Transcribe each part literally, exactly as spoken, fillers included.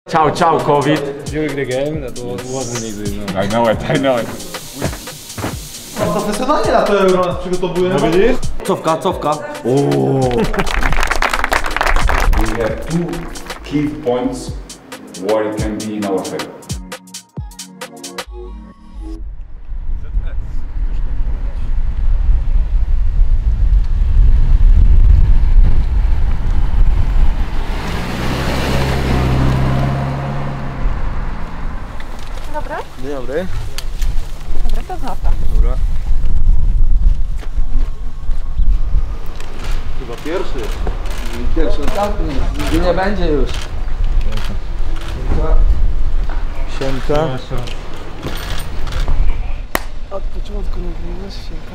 Ciao, ciao, COVID. During the game, that wasn't easy. No. I know it, I know it. Profesjonalnie na to Euro nas przygotowuje. No widzisz? Cofka, cofka. Oh. We have two key points where it can be in our favor. Dobry? Dzień dobry. Dobra, to złapa. Dobra. Chyba pierwszy. Pierwszy, ostatni. Nigdy nie będzie już. Siemka. Od początku nagrywasz, siemka.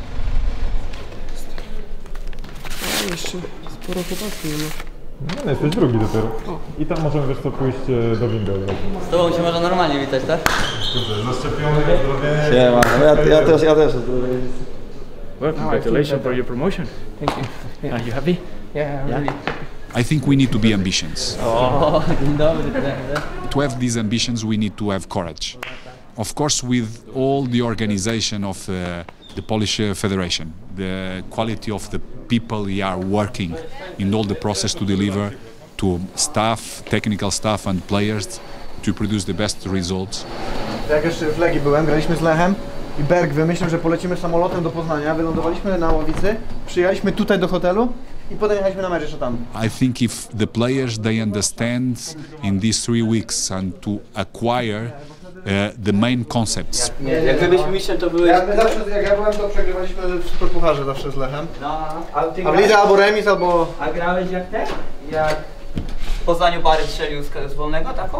O, jeszcze sporo chłopaków nie ma. No, jesteś drugi dopiero. I tam możemy wiesz co pójść do windy od razu. Z tobą się można normalnie witać, tak? Zaszczepiony, zdrowienie. Siema, no ja, ja też, ja też. Well, congratulations for your promotion. Thank you. Are you happy? Yeah, really. I think we need to be ambitious. O, dzień dobry, trener. To have these ambitions, we need to have courage. Of course, with all the organization of uh, the Polish uh, Federation, the quality of the people we are working in all the process to deliver to staff, technical staff and players to produce the best results. Jak jeszcze w Legii byłem, graliśmy z Lechem i Berg wymyślił, że polecimy samolotem do Poznania, wylądowaliśmy na Ławicy, przyjechaliśmy tutaj do hotelu i potem jechaliśmy na mecz jeszcze tam. I think if the players they understand in these three weeks and to acquire uh, the main concepts. Nie, jak wy byliśmy mistrzem, to byłeś... Ja, my zawsze, jak ja byłem, to przegrywaliśmy w Superpucharze zawsze z Lechem. No, a ty A w lidze albo remis, albo... A grałeś jak ten? Jak w Poznaniu Bary strzelił z, z wolnego taką?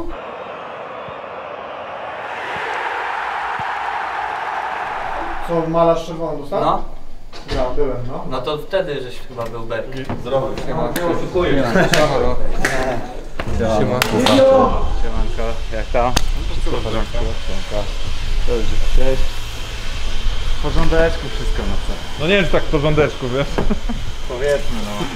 Co, malarz czerwony dostał? No. Grał, byłem, no. No to wtedy żeś chyba był Berg. Zdrowy. Siema. Siemanko, jak tam? Wszystko w porządku? Siemka. Dobrze, cześć. W porządeczku wszystko na co? No nie wiem, czy tak w porządeczku, wiesz? Powiedzmy no.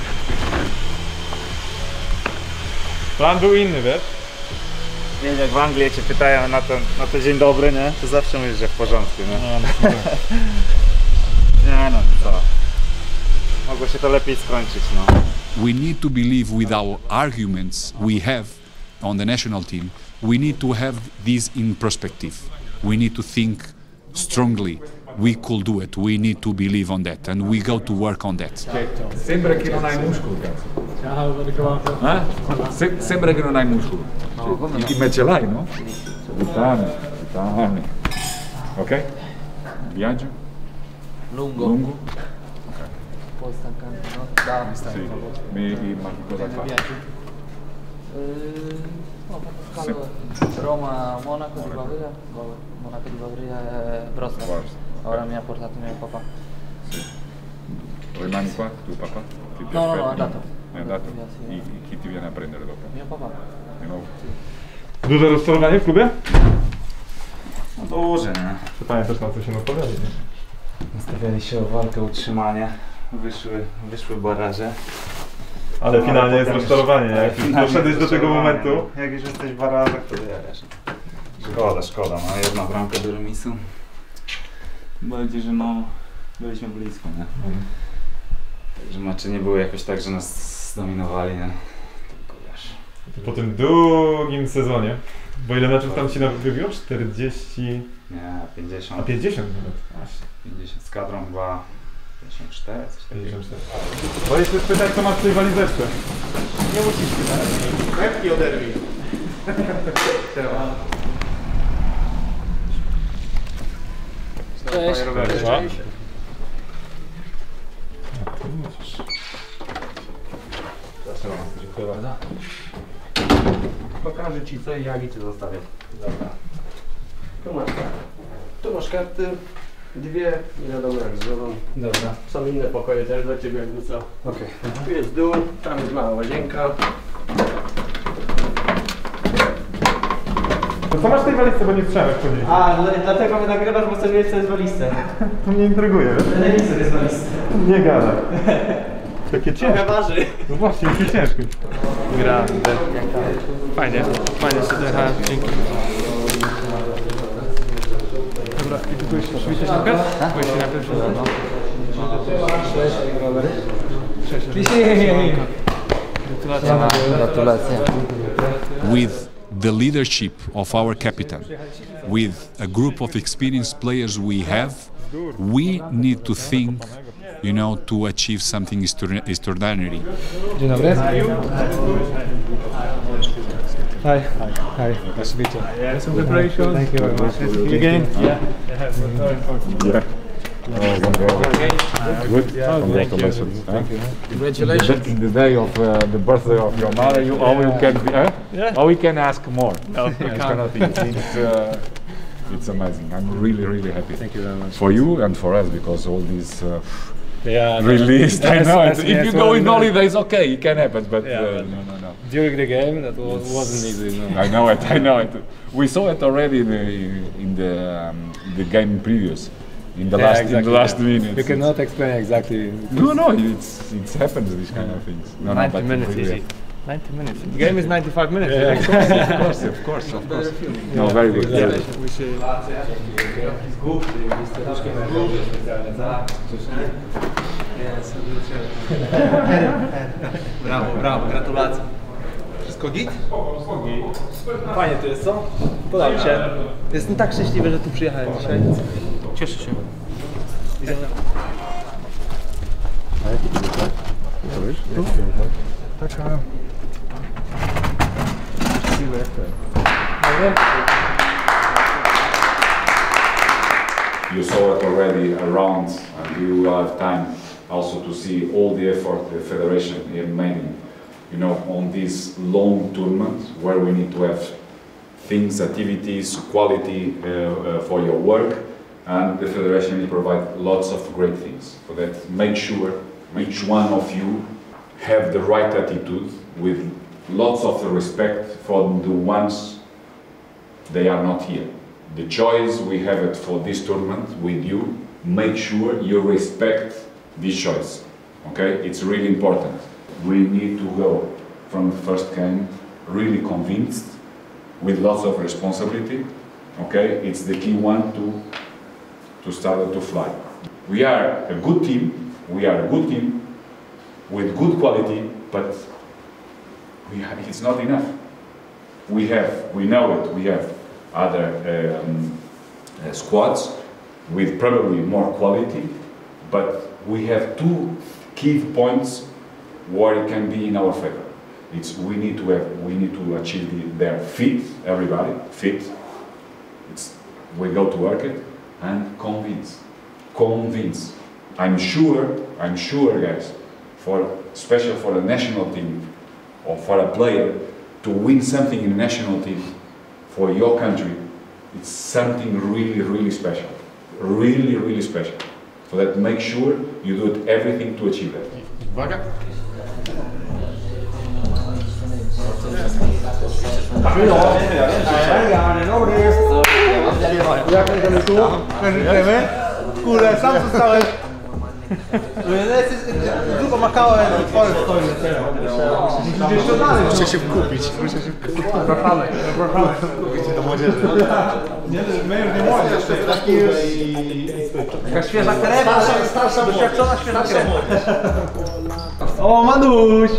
Plan był inny, wiesz? Nie wiem, jak w Anglii cię pytają na to, na to dzień dobry, nie? To zawsze mówisz, że w porządku, nie? No, no, Nie no, co? Mogło się to lepiej skończyć, no. We need to believe with our arguments we have on the national team, we need to have this in perspective. We need to think strongly. We could do it. We need to believe on that, and we go to work on that. Sembra che non hai muscoli, cazzo. Ciao, ben ritrovato. Eh? Se- sembra che non hai muscoli. I me ce l'hai, no? Vitani, vitani. Ok? Viaggio? Lungo. Lungo? Poi stancante, no? Da, mi sta. Sì. Mi, ma che cosa fa? No, proprio scalo. Roma, Monaco di Baviera. Monaco di Baviera e Wrocław. Ora mi ha portato mio papà. Rimani qua, tu papà? Ti ti No, no, aspetti? no, è andato. È andato? Via, sì. E e chi ti viene a prendere dopo? Mio papà. Di nuovo? Duże rozczarowanie w klubie? No duże, nie? Czy pamiętasz, na co się nastawiali, nie? Nastawiali się o walkę o utrzymanie. Wyszły, wyszły baraże. Ale No, finalnie jest potem rozczarowanie, już- jak ale już finalnie doszedłeś do tego rozczarowanie. momentu. Jak już jesteś w barażach, to wiesz. Szkoda, szkoda, no jedna bramka do remisu. Bardziej, że no, byliśmy blisko, nie? Mhm. Także mecze nie były jakoś tak, że nas zdominowali, nie? Tylko wiesz. Po tym długim sezonie, bo ile meczów tam się wybiło? czterdzieści... Nie, pięćdziesiąt. A pięćdziesiąt nawet. pięćdziesiąt z kadrą chyba pięćdziesiąt cztery, coś takiego. pięćdziesiąt cztery. Boję się spytać, co masz w tej walizeczce. Nie musisz pytać. Łebki oderwij. Cześć. Cześć. Dziękuję bardzo. Pokażę ci co i jak i cię zostawię. Dobra. Tu masz karty. Tu masz karty. Dwie, nie wiadomo jak z żoną. Dobra. Są inne pokoje też dla ciebie, jakby co. Okej. Tu jest dół, tam jest mała łazienka. To co masz w tej walizce, bo nie słyszałem jak powiedzieć. A, dlatego mnie nagrywasz, bo chcesz wiedzieć, co jest w walizce. To mnie intryguje, wiesz? Telewizor jest w walizce. Nie gadaj. Takie ciężkie. Trochę waży. No właśnie, jakie ciężkie. gra. Fajnie, fajnie się dojechałem. Dzięki. Dobra, i ty byłeś coś najpierw? Byłeś najpierw? Gratulacje. Gratulacje. With the leadership of our captain, with a group of experienced players we have, we need to think, you know, to achieve something extra- extraordinary. Dzień dobry. Hi. Hi. Nice to meet you. Yeah, some preparations. Thank you very much. Nice to meet you again. Yeah. Yeah. Good. Congratulations. Thank you. Congratulations. In the day of uh, the birthday of your mother, you all you can be, eh? Yeah. All we can ask more. Oh, You cannot think. It's, uh, it's amazing. I'm really, really happy. Thank you very much. For you and for us, because all these uh, Yeah. released. I Yes, know. yes, it. yes, If you well, go in no. holidays, okay, it can happen. But Yeah, uh, but- no, no, no. During the game, that was, wasn't easy. No. I know it. I know it. We saw it already in the in the, um, the game previous, in the Yeah, last exactly, in the last yeah. minutes. You cannot explain exactly. No, no, it's it happens these kind of things. No, no, ninety but minutes really, easy. ninety minutes. The game is ninety-five minutes. Yeah, of course, of course, of course. No, very good. Very good. Brawo, brawo, gratulacje. Wszystko git? Fajnie tu jest, co? Podoba mi się. Jestem tak szczęśliwy, że tu przyjechałem dzisiaj. Cieszę się. You saw it already around, and you will have time also to see all the effort the federation is making, you know, on this long tournament where we need to have things, activities, quality uh, uh, for your work, and the federation will provide lots of great things. For that, make sure each one of you have the right attitude with lots of respect for the ones they are not here. The choice we have it for this tournament with you, make sure you respect this choice. Okay, it's really important. We need to go from the first game really convinced, with lots of responsibility. Okay, it's the key one to to start to fly. We are a good team. We are a good team with good quality, but we have, it's not enough. We have, we know it. We have other um, uh, squads with probably more quality, but we have two key points where it can be in our favor. It's we need to have we need to achieve the, their fit, everybody fit. It's we go to work it and convince, convince. I'm sure, I'm sure, guys, for especially for the national team or for a player to win something in the national team for your country, it's something really, really special, really, really special. So that make sure you do it everything to achieve that. Uwaga. Jak będziemy tu? Żyjemy? Kurde, sam zostałem. Tylko makałem i tworzy stoi. Muszę się wkupić. Muszę się wkupić. Zapraszamy. Zapraszamy. Kupicie do młodzieży. Nie, my już nie młodzież. Jeszcze taki już... Taka świeża krew. Starsza, starsza, doświadczona świeża krew. O, Manuś!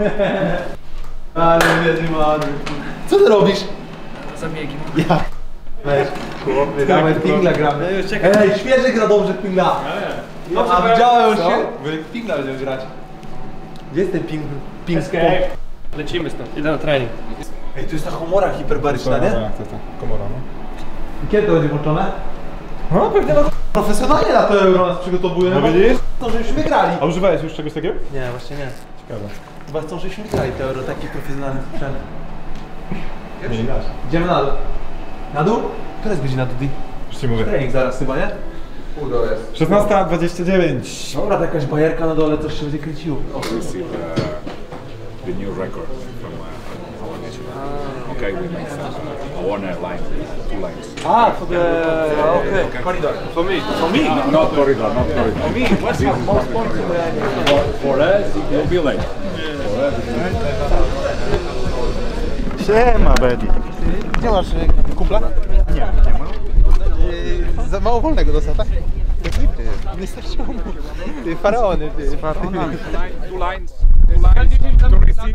Ale biedny Manuś. Co ty robisz? Zabiegi. Ja. Weź, chłopie, damy pingla gramy. Ej, świeży gra dobrze pingla. A widziałem już się. Pingla będziemy grać. Gdzie jest ten ping? Ping Escape. Lecimy stąd, idę na trening. Ej, tu jest ta komora hiperbaryczna, nie? Tak, to tak, komora, no. I kiedy to będzie włączone? No pewnie no, profesjonalnie na to Euro nas przygotowują. No widzisz? Chcą, żebyśmy grali. A używałeś już czegoś takiego? Nie, właśnie nie. Ciekawe. Chyba chcą, żebyśmy grali te Euro, taki profesjonalny sprzęt. Nie dasz. Idziemy na dół. Na dół? Która jest godzina, Dudi? Już ci mówię. Trening zaraz chyba, nie? szesnasta dwadzieścia dziewięć. Dobra, to jakaś bajerka na dole, coś się będzie kręciło. Receive uh, the new record from uh, our nation. Okay, we made uh, a one line, two lines. A, for the... Okay, corridor. For me, for me. No, not corridor, not corridor. For me, what's the most point in the... For, for us, it will be late. For us, it will be late. Siema, Bedi. Gdzie masz kumpla? Nie, nie ma. Za mało wolnego dostał, tak? Nie starczyło mu. Ty faraony, ty. Faraonami. Two lines, two lines to receive.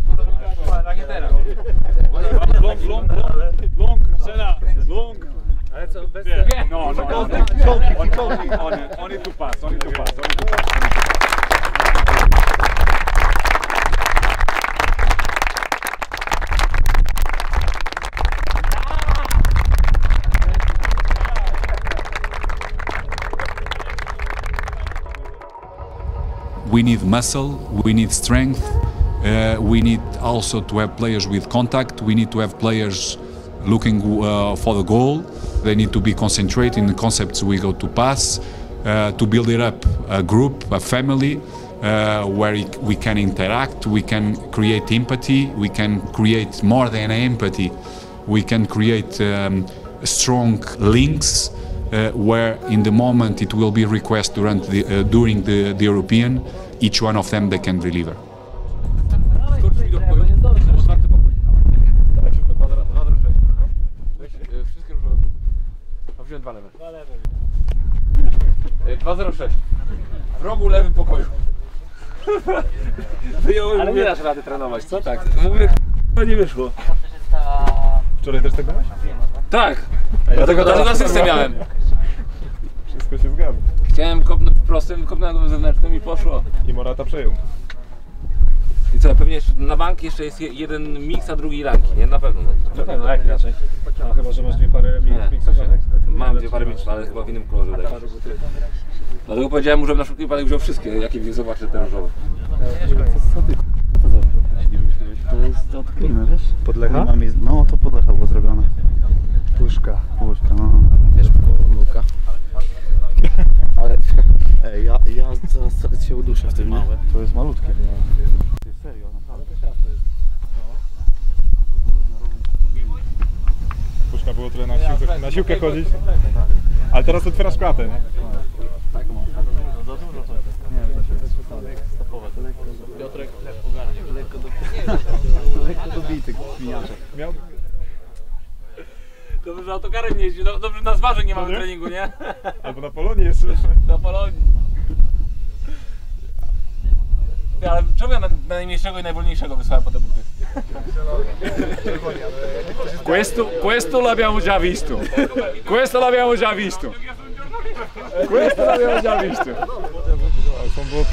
Long, long, long, long, Sena, long. Ale co, bez... No, no, only, only, only to pass, only to pass, only to pass. We need muscle, we need strength, uh, we need also to have players with contact, we need to have players looking uh, for the goal, they need to be concentrated in the concepts we go to pass, uh, to build it up a group, a family, uh, where we can interact, we can create empathy, we can create more than empathy, we can create um, strong links, Uh, where in the moment it will be request during the, uh, during the, the European, each one of them they can deliver. dwa zero sześć. W rogu lewym pokoju. Wyjąłem, ale nie dasz rady trenować, co tak? Mówię, to nie wyszło. Wczoraj też tak dałeś? Tak, dlatego też na asystę miałem. Wszystko się zgadza. Chciałem kopnąć prostym, kopnąłem zewnętrznym i poszło. I Morata przejął. I co, pewnie jeszcze na bank jeszcze jest jeden mix, a drugi ranki, nie? Na pewno. Na pewno, jak inaczej? No, chyba, że masz dwie pary miksów, tak? Mam dwie pary miksów, ale chyba w innym kolorze daj. Dlatego powiedziałem mu, że na wszelki wypadek wziął wszystkie, jakie w zobaczę te różowe. To jest od kliny, wiesz? Podlecha? No to podlecha było zrobione. Puszka. Puszka, no. Wiesz, Luka. Ale... Ej, ja, ja zaraz się uduszę w tym, nie? To jest malutkie. Ty, serio, naprawdę. Puszka było tyle na siłkę, na siłkę chodzić. Ale teraz otwierasz klatę, nie? Tak, mam. Za dużo to nie, to się stopować. Piotrek ogarnie. Lekko do... Lekko dobity, śmijaczek. Miał... Dobrze, że autokarem nie jeździ, dobrze na zwarzek nie mamy treningu, nie? Albo na Polonii jeszcze. Na Polonii. Ale czemu ja na, na najmniejszego i najwolniejszego wysłałem po te buty? Questo, questo l'abbiamo già visto. Questo l'abbiamo già visto. Questo l'abbiamo già visto. Ale są bloki.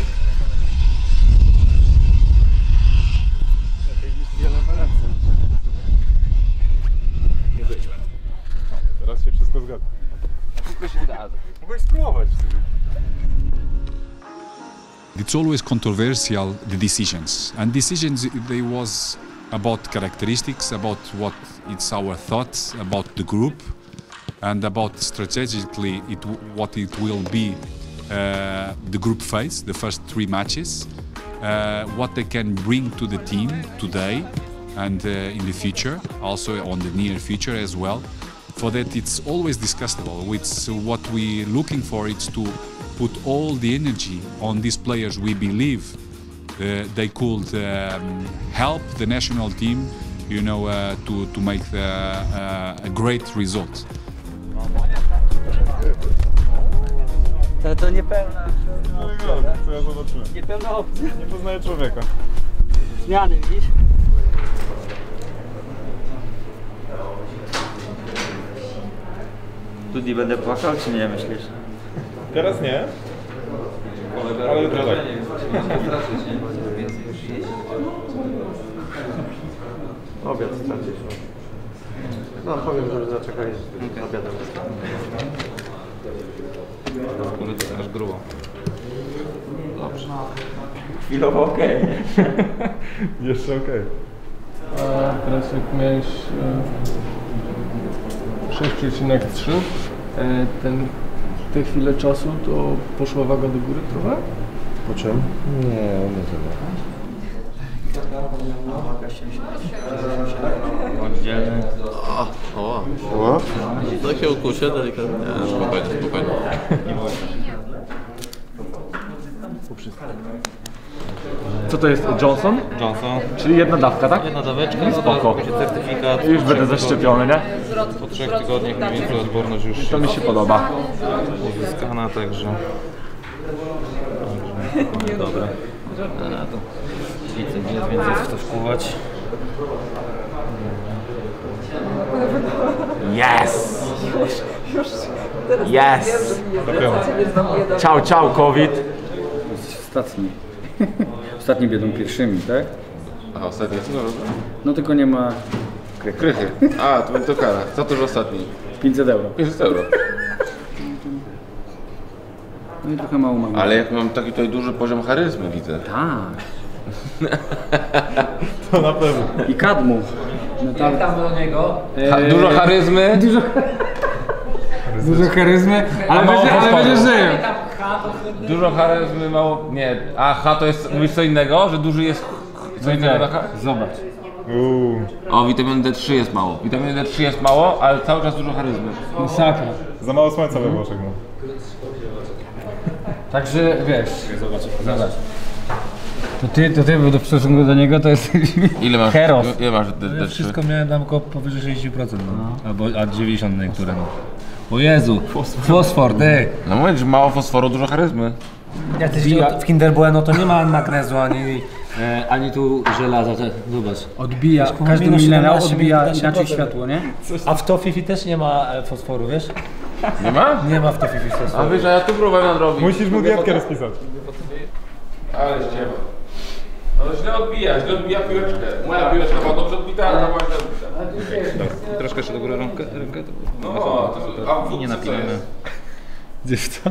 Teraz się wszystko zgadza. Wszystko się zgadza. Mogłeś spróbować w sumie. It's always controversial, the decisions, and decisions they was about characteristics, about what it's our thoughts about the group, and about strategically it, what it will be uh, the group phase, the first three matches, uh, what they can bring to the team today and uh, in the future, also on the near future as well. For that it's always discussable. It's what we're looking for is to put all the energy on these players we believe uh, they could um, help the national team, you know, uh, to, to make the, uh, a great result. To, to niepełna. Co ja zobaczyłem? Niepełna opcja. Nie poznaję człowieka. Zmiany, widzisz? Tutaj będę płakał, czy nie myślisz? Teraz nie. Ale jutro tak. Obiad stracisz. No powiem, że zaczekaj z obiadem. Kurde, to aż grubo. Dobrze. Chwilowo okej. Jeszcze okej. A teraz jak miałeś sześć przecinek trzy, ten, te chwile czasu, to poszła waga do góry trochę? Po czym? Nie, nie tyle. Oddzielny. O, o, O? tak się ukusie delikatnie. Nie, spokojnie, spokojnie. Nie bój się. Co to jest? Johnson? Johnson. Czyli jedna dawka, tak? Jedna daweczka, spoko. będzie certyfikat. Już będę zaszczepiony, nie? Po trzech tygodniach mniej więcej odporność już To mi się podoba. uzyskana, także... Także dobra. A, to widzę, gdzie jest, więc jest w to wpływać. Yes! Yes! Ciao, ciao, COVID! Ostatni. Ostatni będą pierwszymi, tak? A ostatni co to robi? No tylko nie ma Krychy. Krychy. A, to będzie to kara. Co to już ostatni? pięćset euro. pięćset euro. No i trochę mało mam. Ale jak mam taki tutaj duży poziom charyzmy, widzę. Tak. To na pewno. I kadmu. No Jak tam do niego? Ha, dużo charyzmy. Dużo, dużo charyzmy, ale będzie, ale będzie żył. Dużo charyzmy, mało... Nie. A H to jest... Mówisz co innego? Że duży jest... Co innego na H? Zobacz. Uuu. O, witamin D trzy jest mało. Witamin D trzy jest mało, ale cały czas dużo charyzmy. Masakra. Za mało słońca we Włoszech, no. Także wiesz, zobacz. To ty, to ty, bo do w stosunku do niego to jest Ile masz? heros. Ile masz D trzy? Wszystko miałem tam około powyżej sześćdziesiąt procent, no. Albo a dziewięćdziesiąt niektóre, no. O Jezu, fosfor, ty! No mówię, że mało fosforu, dużo charyzmy. Jak ty w Kinder Bueno to nie ma magnezu ani, e, ani tu żelaza, to, zobacz. Odbija, każdy minus minerał siedemnaście, odbija minus inaczej siedemnaście światło, nie? A w Tofifi też nie ma e, fosforu, wiesz? Nie ma? Nie ma w Tofifi fosforu. A wiesz, a ja tu próbowałem nadrobić. Musisz mu dietkę rozpisać. Ale ściema. No źle odbija, źle odbija piłeczkę. Moja piłeczka była dobrze odbita, a ta była źle odbita. Troszkę jeszcze do góry rękę, rękę to... No, to, a w I nie wódce co napijamy. jest? Gdzieś to?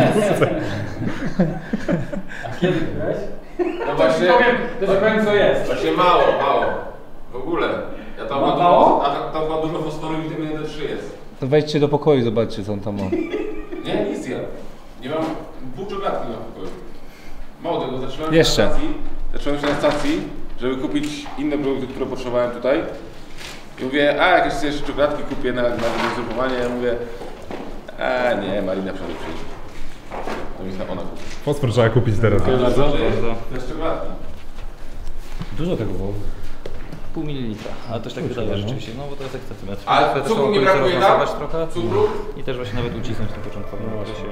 A kiedy byłeś? No właśnie, To do końca jest. właśnie mało, mało. W ogóle. Ja tam ma Mało? dużo, a tam, tam ma dużo fosforu i witaminy D trzy jest. To wejdźcie do pokoju, zobaczcie co on tam ma. Nie, nic ja. Nie mam, pół czekoladki mam w pokoju. Mało tego, zacząłem Jeszcze. się na stacji, zacząłem się na stacji, żeby kupić inne produkty, które potrzebowałem tutaj. I mówię, a jakieś jeszcze czekoladki kupię na, na zgrupowanie. Ja mówię, a nie, Marina przede przyjdzie. To mi ona kupi. Fosfor trzeba kupić teraz. Bardzo, bardzo. To jest czekoladki. Dużo tego było. Pół mililitra, ale też tak wydaje rzeczywiście, no bo to jest jak centymetr. A Też cukru trzeba nie brakuje tam? rozmasować trochę Cukru? i też właśnie nawet ucisnąć na początkowym okresie.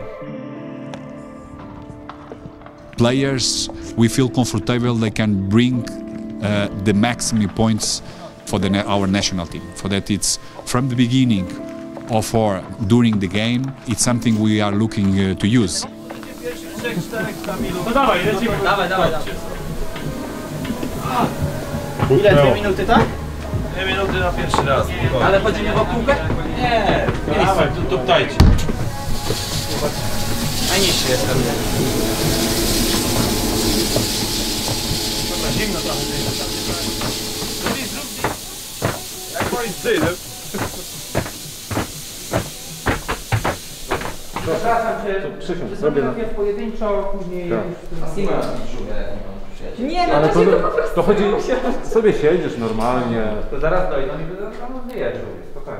Players, we feel comfortable they can bring uh, the maximum points for the, our national team. For that, it's from the beginning of or during the game, it's something we are looking uh, to use. No dawaj, lecimy. Dawaj, dawaj, dawaj. Ile? Dwie minuty, tak? Dwie minuty na pierwszy raz. Ale chodzimy w piłkę? Nie, dawaj, tu dajcie. Najniższy jest pewnie. Dobra, zimno trochę. Zrób, zrób. Jak moim synem. Przepraszam cię. Przysiądź, zrobię na... pojedynczo, później... Nie, no Ale to to, się to po prostu to chodzi, sobie siedzisz normalnie. To zaraz dojdą i będą tam wyjeżdżą, spokojnie.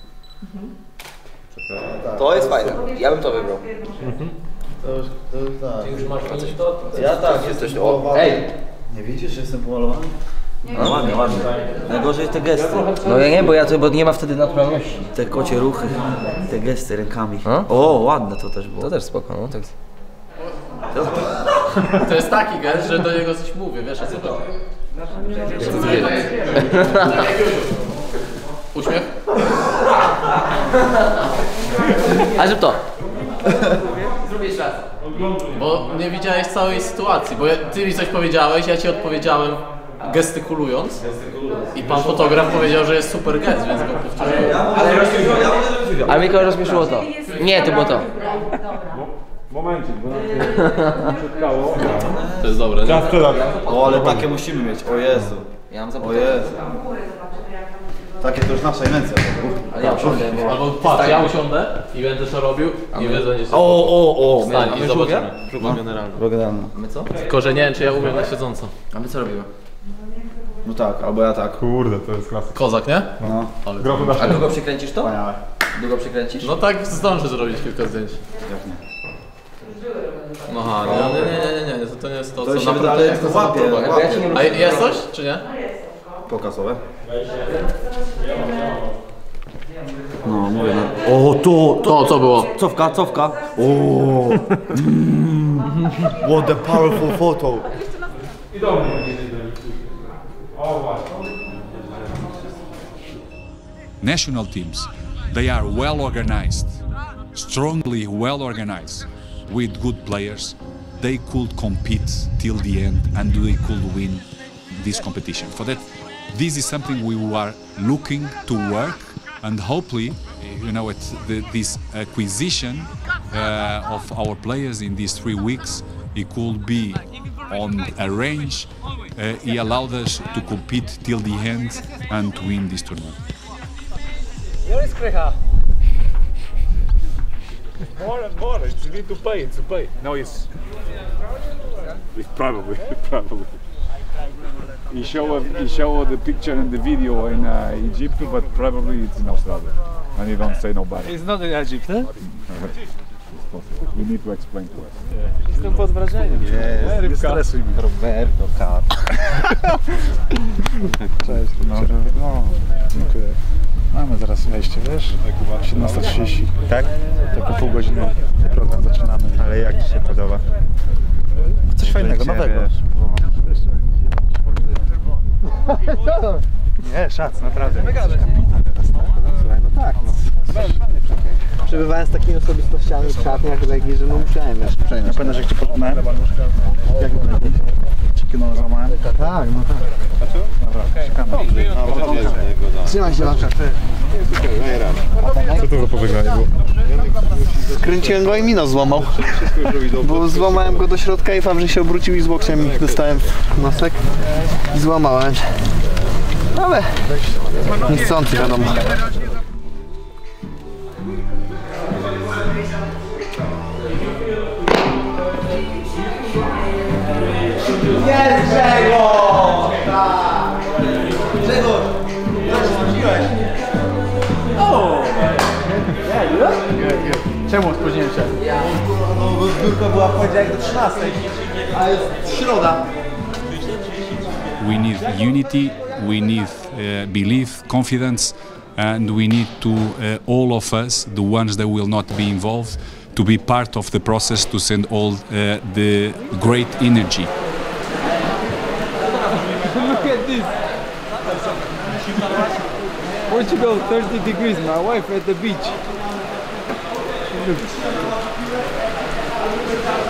To jest fajne. Ja bym to wybrał. To już, to już tak. Ty już masz coś to? Ja tak, jesteś o. Ej! Nie widzisz, że jestem pomalowany? No ładnie, ładnie. Najgorzej te gesty. No ja nie, bo ja to, bo nie ma wtedy naturalności. Te kocie ruchy, te gesty rękami. O, ładne to też było. To też spoko, no tak. To jest taki gest, że do niego coś mówię, wiesz o co chodzi? Uśmiech? A zrób to. Zrób jeszcze raz. Bo nie widziałeś całej sytuacji, bo ja, ty mi coś powiedziałeś, ja ci odpowiedziałem gestykulując i pan fotograf powiedział, że jest super gest, więc go powtórzyłem. Ale mnie kogoś rozśmieszyło to. Nie, to było to. Momencik, bo nam się czekało. To jest dobre, nie? O, ale takie musimy mieć, o Jezu. Ja mam O Jezu. Takie to już nasza inwencja. Ale ja usiądę, bo... Albo patrz, ja usiądę i będę to robił i wiedzę nie się... O, o, o. Stań i zobaczymy. Próba generalna. Generalna. A my co? Tylko, że nie wiem, czy ja umiem na siedząco. A my co robimy? No tak, albo ja tak. Kurde, to jest klasyka. Kozak, nie? No. Grochu na A długo przykręcisz to? Wspaniałe. Długo przykręcisz? No tak zdążę zrobić kilka zdjęć. Jak nie. No aha, nie, nie, nie, nie, nie, nie, to nie jest to, To co się na wydaje, jak to łapie, łapie. A jest coś, czy nie? Pokasowe. No, mówię no. O, to, To, co było? Cofka, cofka. O, mm, what a powerful photo. National teams, they are well organized, strongly well organized, with good players. They could compete till the end and they could win this competition. For that, this is something we are looking to work, and hopefully, you know, it's the, this acquisition uh, of our players in these three weeks, it could be on a range. Uh, he allowed us to compete till the end and to win this tournament. Where is Krycha? More and more, it's need to pay, to pay. No, it's... Probably, probably. He showed, he showed the picture and the video in uh, Egypt, but probably it's in Australia. And he don't say nobody. It's not in Egypt, eh? We need to explain to us. Jestem pod wrażeniem. Jest, nie stresuj mi. Roberto Car. Cześć. No, no, dziękuję. Mamy zaraz wejście, wiesz? siedemnasta trzydzieści. Tak? Tylko pół godziny program zaczynamy. Ale jak Ci się podoba? Coś fajnego, nowego. Nie, szac, naprawdę. No tak, no. Przebywałem z takimi osobistościami w szatniach Legii, że no musiałem, wiesz. Przejmę. Pamiętasz jak Cię poznałem? Jak Ci kino złamałem? Tak, no tak. Dobra, czekamy. Trzymaj się, Łapka. Co to za pożegnanie było? Skręciłem go i mi nos złamał. Bo złamałem go do środka i Fabrzy się obrócił i z łokciem dostałem w nosek i złamałem. Ale niechcący, wiadomo. Jest Grzegorz! Tak! Grzegorz! Ja się spóźniłeś. O! Czemu spóźniłem się? No bo zbiórka była w poniedziałek do trzynastej, a jest środa. We need unity, we need uh, belief, confidence, and we need to, uh, all of us, the ones that will not be involved, to be part of the process to send all uh, the great energy. Look at this. Portugal, thirty degrees. My wife at the beach. Look.